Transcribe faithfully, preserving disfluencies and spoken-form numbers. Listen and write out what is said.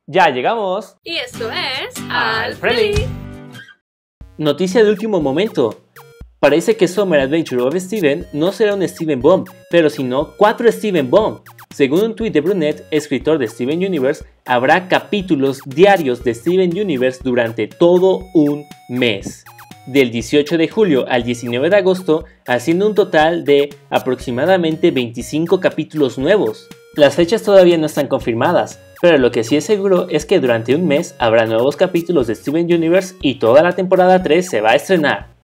¡Ya llegamos! Y esto es Al Alfreli. Noticia de último momento. Parece que Summer Adventure of Steven no será un Steven Bomb, pero sino cuatro Steven Bomb. Según un tuit de Brunet, escritor de Steven Universe, habrá capítulos diarios de Steven Universe durante todo un mes. Del dieciocho de julio al diecinueve de agosto, haciendo un total de aproximadamente veinticinco capítulos nuevos. Las fechas todavía no están confirmadas, pero lo que sí es seguro es que durante un mes habrá nuevos capítulos de Steven Universe y toda la temporada tres se va a estrenar.